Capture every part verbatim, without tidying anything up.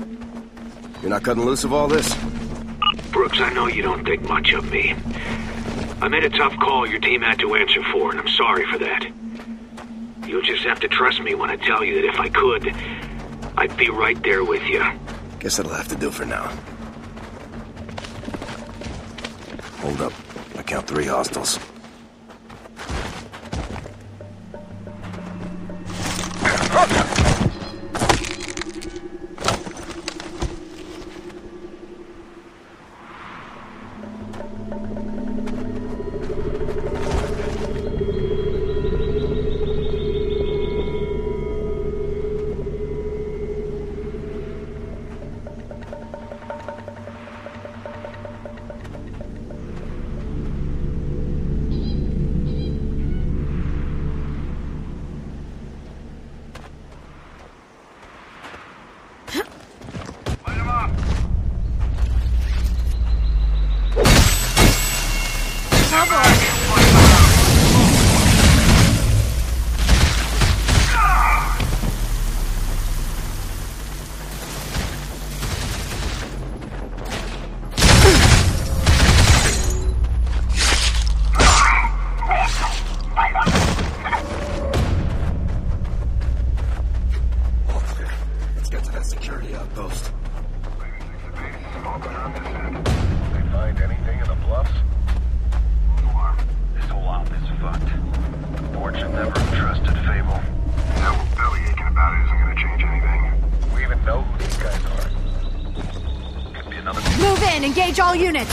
You're not cutting loose of all this? Brooks, I know you don't think much of me. I made a tough call your team had to answer for, and I'm sorry for that. You'll just have to trust me when I tell you that if I could, I'd be right there with you. Guess that'll have to do for now. Hold up. I count three hostiles. Engage all units!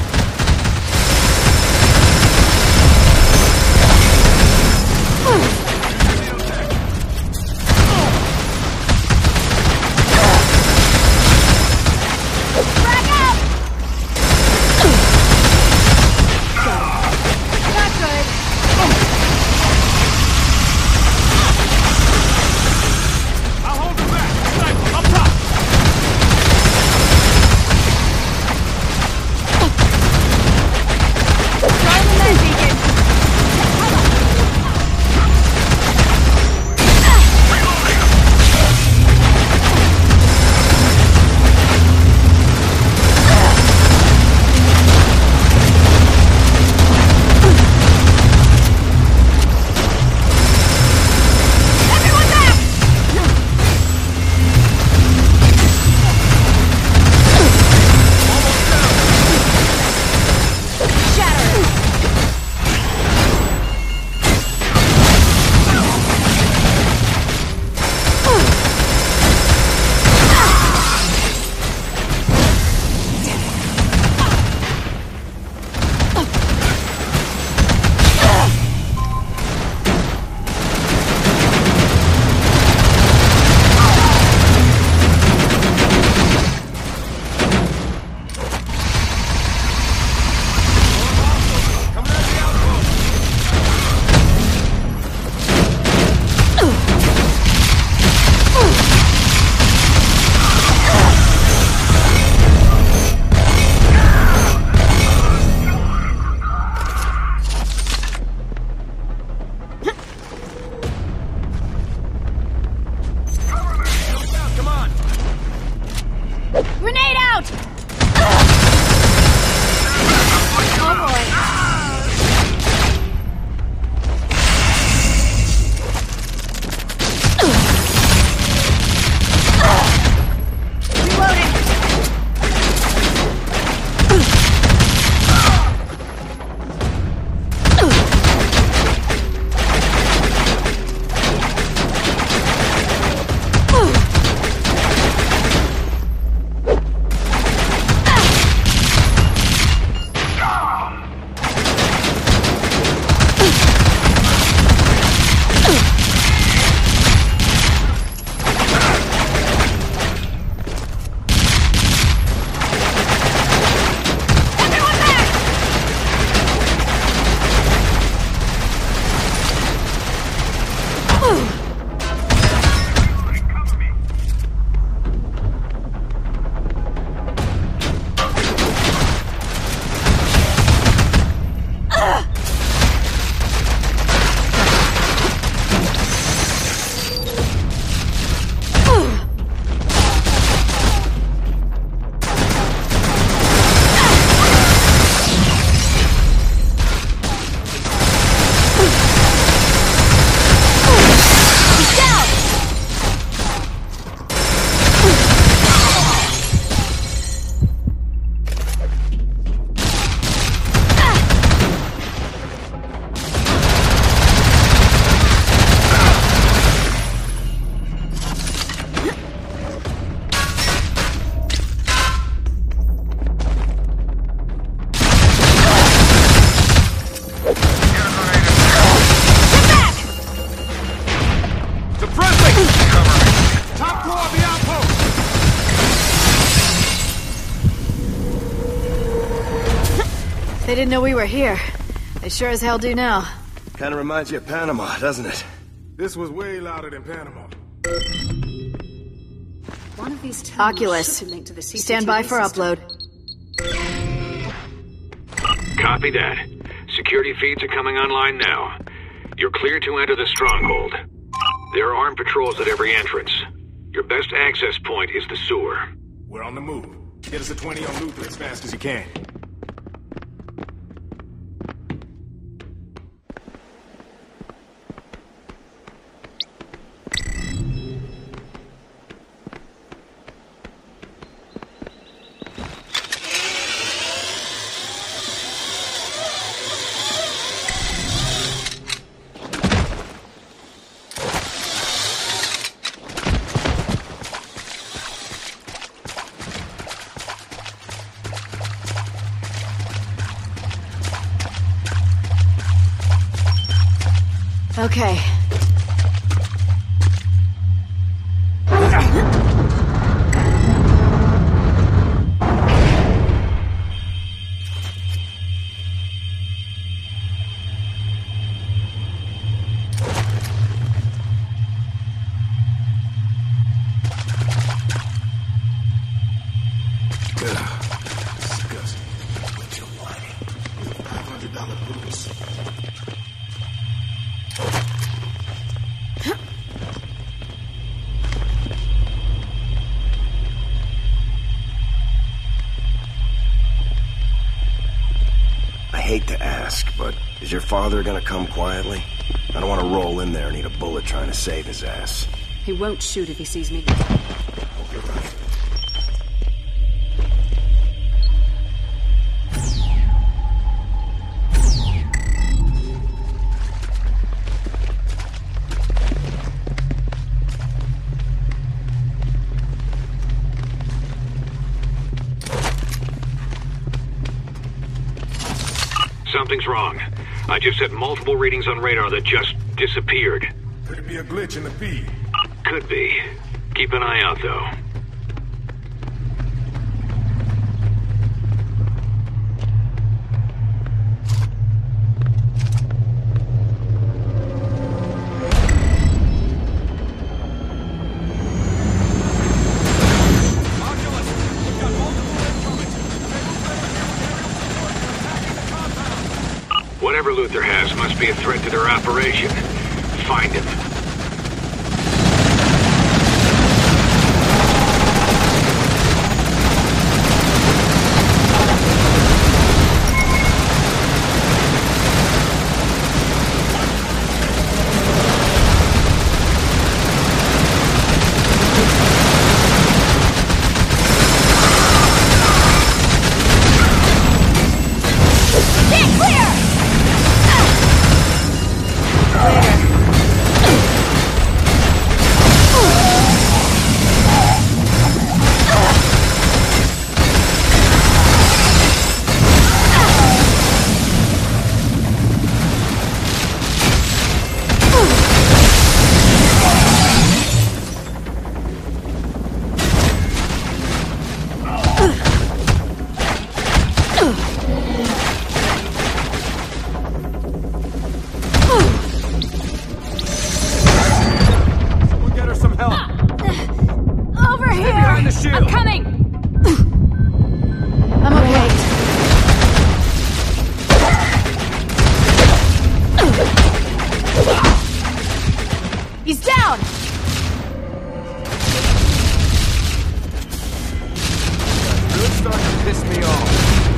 Frag out! Not good. I'll hold them back! Sniper, up top! Grenade out! Oh boy. Reloading! They didn't know we were here. They sure as hell do now. Kind of reminds you of Panama, doesn't it? This was way louder than Panama. One of these terminals Oculus, should be linked to the C C T V stand by for system. upload. Copy that. Security feeds are coming online now. You're clear to enter the stronghold. There are armed patrols at every entrance. Your best access point is the sewer. We're on the move. Get us a twenty on Luther as fast as you can. Okay. I hate to ask, but is your father gonna come quietly? I don't want to roll in there and eat a bullet trying to save his ass. He won't shoot if he sees me. You're right. Something's wrong. I just had multiple readings on radar that just disappeared. Could it be a glitch in the feed? Could be. Keep an eye out, though. Whatever Luther has must be a threat to their operation. Find him. I'm coming! I'm okay. He's down! Good start to piss me off.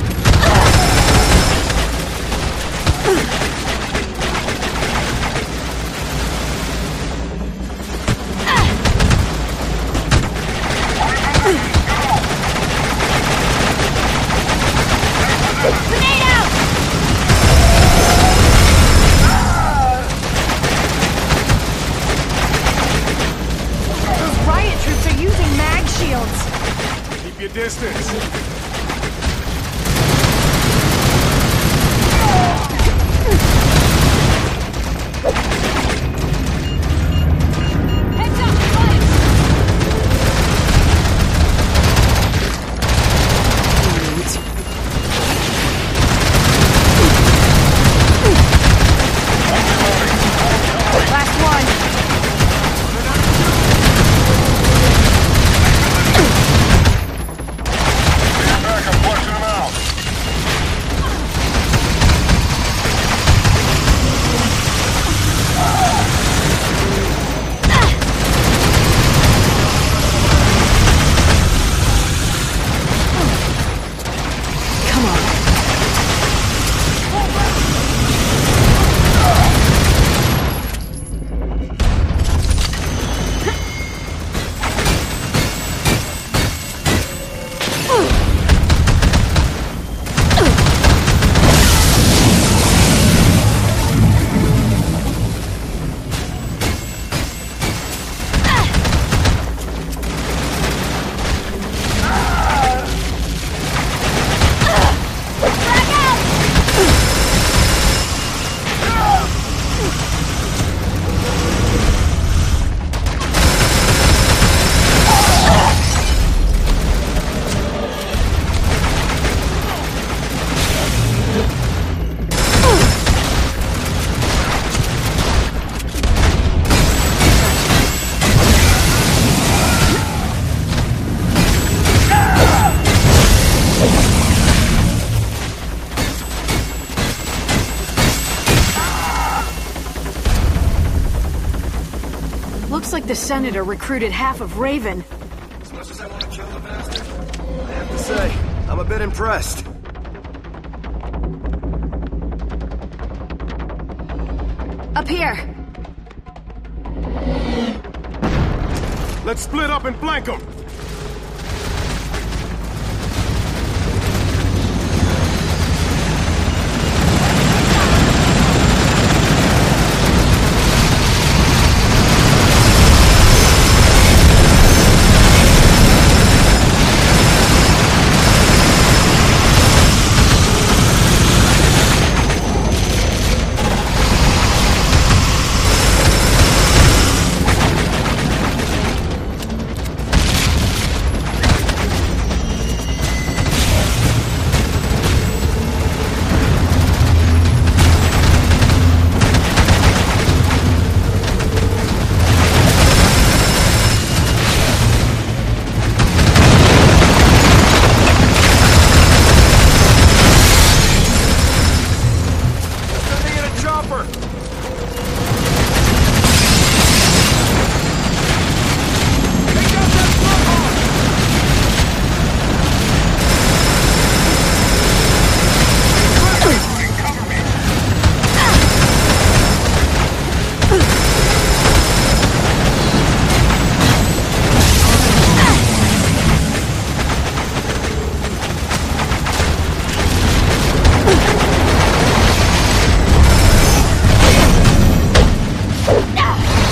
Grenade out! Those riot troops are using mag shields. Keep your distance. Heads up, fire! the Senator recruited half of Raven. As much as I want to kill the bastard, I have to say, I'm a bit impressed. Up here. Let's split up and flank them.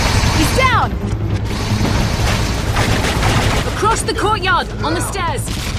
Across the courtyard, on the stairs.